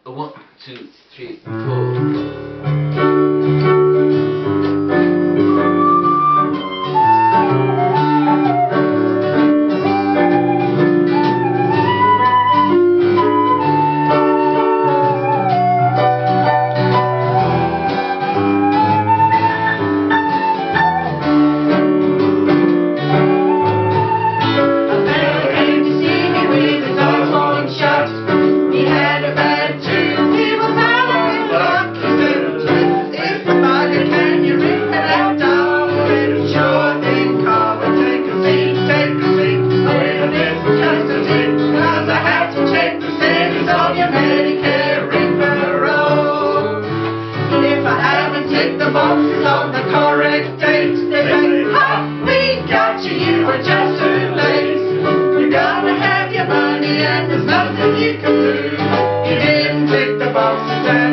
A 1, 2, 3, 4. Boxes on the correct dates. They say, ha, we got you, you were just too late. You're gonna have your money and there's nothing you can do. You didn't tick the boxes.